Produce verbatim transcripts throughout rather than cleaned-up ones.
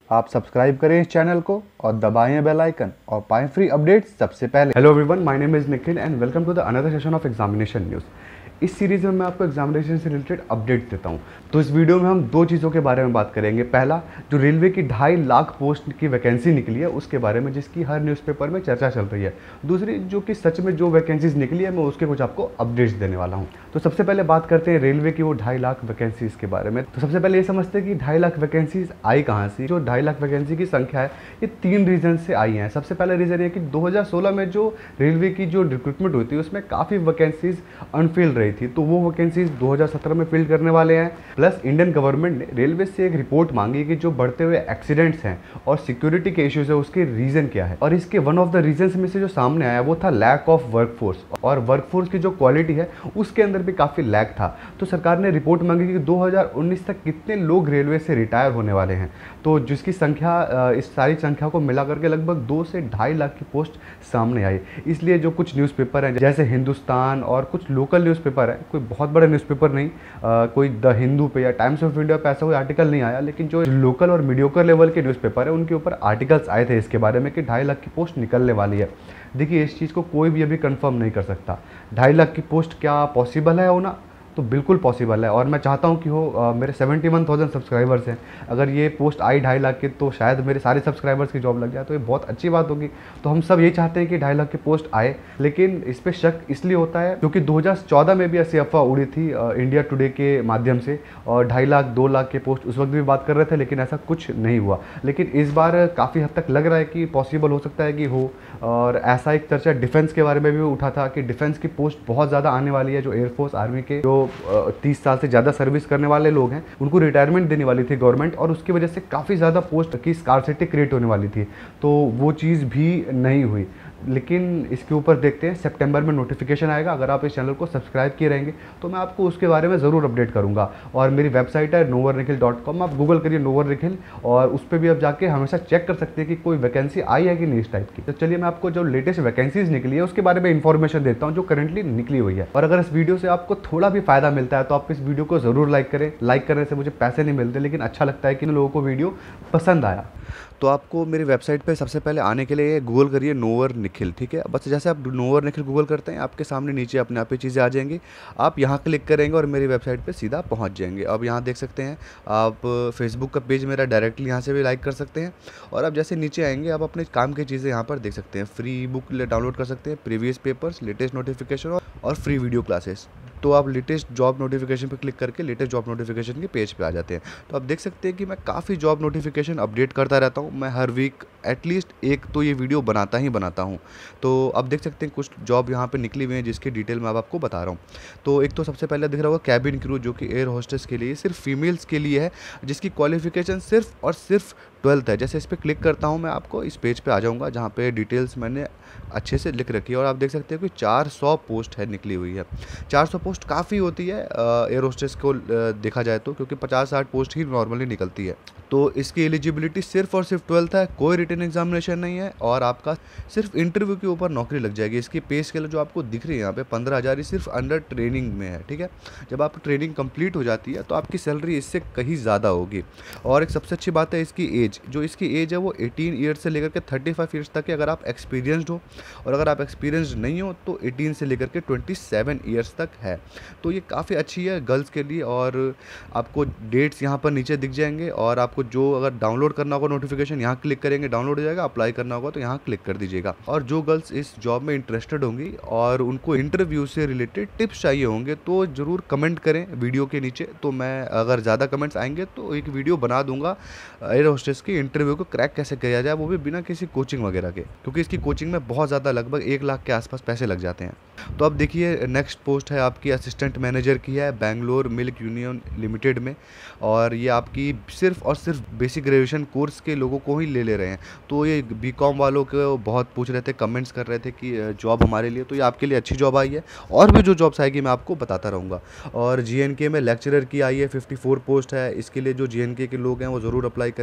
आप सब्सक्राइब करें इस चैनल को और दबाएं बेल आइकन और पाएं फ्री अपडेट्स सबसे पहले। Hello everyone, my name is Nikhil and welcome to the another session of examination news. इस सीरीज़ में मैं आपको एग्जामिनेशन से रिलेटेड अपडेट देता हूं। तो इस वीडियो में हम दो चीज़ों के बारे में बात करेंगे। पहला, जो रेलवे की ढाई लाख पोस्ट की वैकेंसी निकली है उसके बारे में, जिसकी हर न्यूज़पेपर में चर्चा चल रही है। दूसरी, जो कि सच में जो वैकेंसीज निकली है, मैं उसके कुछ आपको अपडेट्स देने वाला हूँ। तो सबसे पहले बात करते हैं रेलवे की वो ढाई लाख वैकेंसीज के बारे में। तो सबसे पहले ये समझते हैं कि ढाई लाख वैकेंसीज आई कहाँ से। जो ढाई लाख वैकेंसी की संख्या है ये तीन रीजन से आई है। सबसे पहला रीज़न ये कि दो हज़ार सोलह में जो रेलवे की जो रिक्रूटमेंट हुई थी उसमें काफ़ी वैकेंसीज अनफिल्ड रही थी, तो वो वैकेंसीज दो हज़ार सत्रह में फिल करने वाले हैं। प्लस इंडियन गवर्नमेंट ने रेलवे से एक रिपोर्ट मांगी कि जो बढ़ते हुए एक्सीडेंट्स हैं और सिक्योरिटी के इश्यूज है उसके रीजन क्या है। और इसके वन ऑफ द रीजंस में से जो सामने आया वो था लैक ऑफ वर्कफोर्स, और वर्कफोर्स की जो क्वालिटी है उसके अंदर भी काफ़ी लैक था। तो सरकार ने रिपोर्ट मांगी कि दो हज़ार उन्नीस तक कितने लोग रेलवे से रिटायर होने वाले हैं। तो जिसकी संख्या, इस सारी संख्या को मिला करके लगभग दो से ढाई लाख की पोस्ट सामने आई। इसलिए जो कुछ न्यूज़पेपर हैं जैसे हिंदुस्तान और कुछ लोकल न्यूज़पेपर हैं, कोई बहुत बड़े न्यूज़पेपर नहीं, आ, कोई द हिंदू पे या टाइम्स ऑफ इंडिया पे ऐसा कोई आर्टिकल नहीं आया, लेकिन जो लोकल और मीडियोकर लेवल के न्यूज़पेपर है उनके ऊपर आर्टिकल्स आए थे इसके बारे में कि ढाई लाख की पोस्ट निकलने वाली है। देखिए, इस चीज़ को कोई भी अभी कंफर्म नहीं कर सकता। ढाई लाख की पोस्ट क्या पॉसिबल है होना, तो बिल्कुल पॉसिबल है। और मैं चाहता हूं कि हो, आ, मेरे सेवेंटी वन थाउजेंड सब्सक्राइबर्स हैं, अगर ये पोस्ट आई ढाई लाख की तो शायद मेरे सारे सब्सक्राइबर्स की जॉब लग जाए, तो ये बहुत अच्छी बात होगी। तो हम सब ये चाहते हैं कि ढाई लाख की पोस्ट आए, लेकिन इस पर शक इसलिए होता है क्योंकि दो हज़ार चौदह में भी ऐसी अफवाह उड़ी थी आ, इंडिया टुडे के माध्यम से, और ढाई लाख दो लाख के पोस्ट उस वक्त भी बात कर रहे थे, लेकिन ऐसा कुछ नहीं हुआ। लेकिन इस बार काफ़ी हद तक लग रहा है कि पॉसिबल हो सकता है कि हो। और ऐसा एक चर्चा डिफेंस के बारे में भी उठा था कि डिफेंस की पोस्ट बहुत ज़्यादा आने वाली है। जो एयरफोर्स आर्मी के जो तीस साल से ज़्यादा सर्विस करने वाले लोग हैं उनको रिटायरमेंट देने वाली थी गवर्नमेंट, और उसकी वजह से काफ़ी ज़्यादा पोस्ट की स्कार्सिटी क्रिएट होने वाली थी। तो वो चीज़ भी नहीं हुई। लेकिन इसके ऊपर देखते हैं, सितंबर में नोटिफिकेशन आएगा। अगर आप इस चैनल को सब्सक्राइब किए रहेंगे तो मैं आपको उसके बारे में ज़रूर अपडेट करूंगा। और मेरी वेबसाइट है नोवर निखिल डॉट कॉम, आप गूगल करिए नोवर निखिल, और उस पर भी आप जाके हमेशा चेक कर सकते हैं कि कोई वैकेंसी आई है कि नहीं इस टाइप की। तो चलिए मैं आपको जो लेटेस्ट वैकेंसीज निकली है उसके बारे में इन्फॉर्मेशन देता हूँ जो करंटली निकली हुई है। और अगर इस वीडियो से आपको थोड़ा भी फायदा मिलता है तो आप इस वीडियो को ज़रूर लाइक करें। लाइक करने से मुझे पैसे नहीं मिलते, लेकिन अच्छा लगता है कि लोगों को वीडियो पसंद आया। तो आपको मेरी वेबसाइट पे सबसे पहले आने के लिए गूगल करिए नोवर निखिल, ठीक है। बस जैसे आप नोवर निखिल गूगल करते हैं, आपके सामने नीचे अपने आप ही चीज़ें आ जाएंगी। आप यहाँ क्लिक करेंगे और मेरी वेबसाइट पे सीधा पहुँच जाएंगे। अब यहाँ देख सकते हैं आप फेसबुक का पेज मेरा डायरेक्टली यहाँ से भी लाइक कर सकते हैं। और अब जैसे नीचे आएंगे आप अपने काम की चीज़ें यहाँ पर देख सकते हैं। फ्री बुक डाउनलोड कर सकते हैं, प्रीवियस पेपर्स, लेटेस्ट नोटिफिकेशन और फ्री वीडियो क्लासेस। तो आप लेटेस्ट जॉब नोटिफिकेशन पर क्लिक करके लेटेस्ट जॉब नोटिफिकेशन के पेज पे आ जाते हैं। तो आप देख सकते हैं कि मैं काफ़ी जॉब नोटिफिकेशन अपडेट करता रहता हूँ। मैं हर वीक एटलीस्ट एक तो ये वीडियो बनाता ही बनाता हूँ। तो अब देख सकते हैं कुछ जॉब यहाँ पे निकली हुई हैं जिसकी डिटेल मैं अब आपको बता रहा हूँ। तो एक तो सबसे पहले दिख रहा होगा कैबिन क्रू, जो कि एयर होस्टेस के लिए, सिर्फ फीमेल्स के लिए है, जिसकी क्वालिफिकेशन सिर्फ और सिर्फ ट्वेल्थ है। जैसे इस पर क्लिक करता हूँ मैं आपको इस पेज पे आ जाऊँगा जहाँ पे डिटेल्स मैंने अच्छे से लिख रखी है। और आप देख सकते हैं कि चार सौ पोस्ट है निकली हुई है। चार सौ पोस्ट काफ़ी होती है एयर होस्टेस को देखा जाए तो, क्योंकि पचास साठ पोस्ट ही नॉर्मली निकलती है। तो इसकी एलिजिबिलिटी सिर्फ और सिर्फ ट्वेल्थ है, कोई रिटन एग्जामिनेशन नहीं है, और आपका सिर्फ इंटरव्यू के ऊपर नौकरी लग जाएगी। इसकी पे स्केल जो आपको दिख रही है यहाँ पे पंद्रह हज़ार ही सिर्फ अंडर ट्रेनिंग में है, ठीक है। जब आप ट्रेनिंग कंप्लीट हो जाती है तो आपकी सैलरी इससे कहीं ज़्यादा होगी। और एक सबसे अच्छी बात है इसकी एज, जो इसकी एज है वो अठारह ईयर्स से लेकर के पैंतीस ईयर्स तक है अगर आप एक्सपीरियंसड हो, और अगर आप एक्सपीरियंसड नहीं हो तो अठारह से लेकर के सत्ताईस ईयर्स तक है। तो ये काफ़ी अच्छी है गर्ल्स के लिए। और आपको डेट्स यहाँ पर नीचे दिख जाएंगे, और आपको जो अगर डाउनलोड करना होगा नोटिफिकेशन यहाँ क्लिक करेंगे, डाउनलोड हो जाएगा। अप्लाई करना होगा तो यहाँ क्लिक कर दीजिएगा। और जो गर्ल्स इस जॉब में इंटरेस्टेड होंगी और उनको इंटरव्यू से रिलेटेड टिप्स चाहिए होंगे तो ज़रूर कमेंट करें वीडियो के नीचे। तो मैं अगर ज़्यादा कमेंट्स आएंगे तो एक वीडियो बना दूंगा एयर होस्टेस की इंटरव्यू को क्रैक कैसे किया जाए, वो भी बिना किसी कोचिंग वगैरह के, क्योंकि इसकी कोचिंग में बहुत ज़्यादा लगभग एक लाख के आसपास पैसे लग जाते हैं। तो अब देखिए नेक्स्ट पोस्ट है आपकी असिस्टेंट मैनेजर की है, बेंगलोर मिल्क यूनियन लिमिटेड में। और ये आपकी सिर्फ और सिर्फ बेसिक ग्रेजुएशन कोर्स के लोगों को ही ले ले रहे हैं। तो ये बीकॉम वालों को बहुत पूछ रहे थे, कमेंट्स कर रहे थे कि जॉब हमारे लिए, तो ये आपके लिए अच्छी जॉब आई है। और भी जो जॉब्स आएगी मैं आपको बताता रहूँगा। और जीएनके में लेक्चरर की आई है, चौवन पोस्ट है। इसके लिए जो जीएनके के लोग हैं वो ज़रूर अप्लाई करें।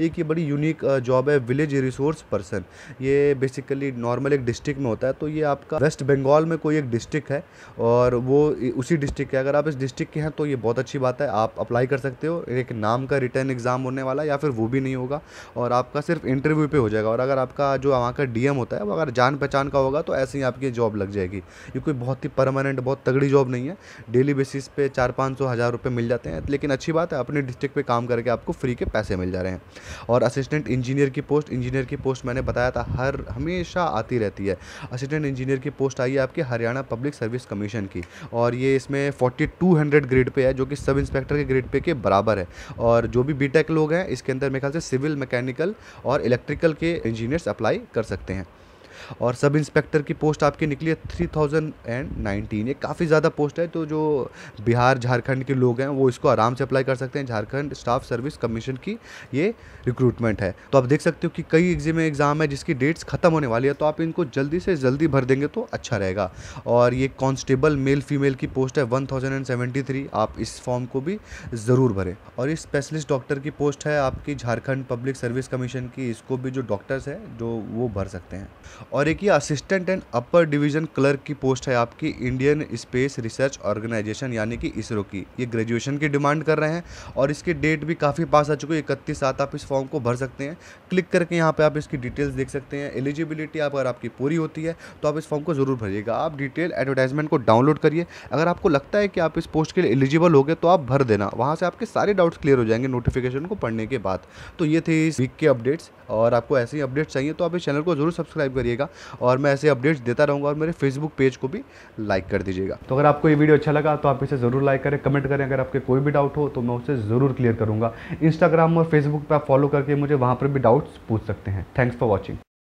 एक ये बड़ी यूनिक जॉब है, विलेज रिसोर्स पर्सन। ये बेसिकली नॉर्मल एक डिस्ट्रिक्ट में होता है, तो ये आपका वेस्ट बंगाल में कोई एक डिस्ट्रिक्ट है और वो उसी डिस्ट्रिक्ट के, अगर आप इस डिस्ट्रिक्ट के हैं तो ये बहुत अच्छी बात है, आप अप्लाई कर सकते हो। एक नाम का रिटर्न एग्जाम होने वाला है या फिर वो भी नहीं होगा और आपका सिर्फ इंटरव्यू पे हो जाएगा। और अगर आपका जो वहाँ का डीएम होता है वो अगर जान पहचान का होगा तो ऐसे ही आपकी जॉब लग जाएगी। ये कोई बहुत ही परमानेंट, बहुत तगड़ी जॉब नहीं है, डेली बेसिस पे चार पाँच सौ हज़ार रुपये मिल जाते हैं, लेकिन अच्छी बात है अपने डिस्ट्रिक्ट पे काम करके आपको फ्री के पैसे मिल जा रहे हैं। और असिस्टेंट इंजीनियर की पोस्ट, इंजीनियर की पोस्ट मैंने बताया था हर हमेशा आती रहती है। असिस्टेंट इंजीनियर की पोस्ट आई है आपके हरियाणा पब्लिक सर्विस कमीशन की और ये इसमें forty two hundred grade pay है, जो कि सब इंस्पेक्टर के ग्रेड पे के बराबर है। और जो भी बीटेक लोग हैं इसके अंदर मेरे ख्याल से सिविल, मैकेनिकल और इलेक्ट्रिकल के इंजीनियर्स अप्लाई कर सकते हैं। और सब इंस्पेक्टर की पोस्ट आपकी निकली है थ्री थाउजेंड एंड नाइनटीन। ये काफ़ी ज़्यादा पोस्ट है, तो जो बिहार झारखंड के लोग हैं वो इसको आराम से अप्लाई कर सकते हैं। झारखंड स्टाफ सर्विस कमीशन की ये रिक्रूटमेंट है। तो आप देख सकते हो कि कई एग्जाम एग्ज़ाम है जिसकी डेट्स खत्म होने वाली है, तो आप इनको जल्दी से जल्दी भर देंगे तो अच्छा रहेगा। और ये कांस्टेबल मेल फीमेल की पोस्ट है one thousand and seventy three, आप इस फॉर्म को भी ज़रूर भरें। और ये स्पेशलिस्ट डॉक्टर की पोस्ट है आपकी झारखंड पब्लिक सर्विस कमीशन की, इसको भी जो डॉक्टर्स हैं जो वो भर सकते हैं। और एक ये assistant and upper division clerk की पोस्ट है आपकी इंडियन स्पेस रिसर्च ऑर्गेनाइजेशन यानी कि इसरो की। ये ग्रेजुएशन की डिमांड कर रहे हैं और इसकी डेट भी काफ़ी पास आ चुकी है, इकतीस सात आप इस फॉर्म को भर सकते हैं। क्लिक करके यहाँ पे आप इसकी डिटेल्स देख सकते हैं। एलिजिबिलिटी अगर आपकी पूरी होती है तो आप इस फॉर्म को ज़रूर भरिएगा। आप डिटेल एडवर्टाइजमेंट को डाउनलोड करिए, अगर आपको लगता है कि आप इस पोस्ट के लिए एलिजिबल हो गए तो आप भर देना, वहाँ से आपके सारे डाउट्स क्लियर हो जाएंगे नोटिफिकेशन को पढ़ने के बाद। तो ये थे इस वीक के अपडेट्स, और आपको ऐसे ही अपडेट्स चाहिए तो आप इस चैनल को जरूर सब्सक्राइब करिएगा और मैं ऐसे अपडेट्स देता रहूँगा। और मेरे फेसबुक पेज को भी लाइक कर दीजिएगा। तो अगर आपको ये वीडियो अच्छा लगा तो आप इसे ज़रूर लाइक करें, कमेंट करें। अगर आपके कोई भी डाउट हो तो मैं उसे ज़रूर क्लियर करूँगा। इंस्टाग्राम और फेसबुक पर आप फॉलो करके मुझे वहाँ पर भी डाउट्स पूछ सकते हैं। Thanks for watching.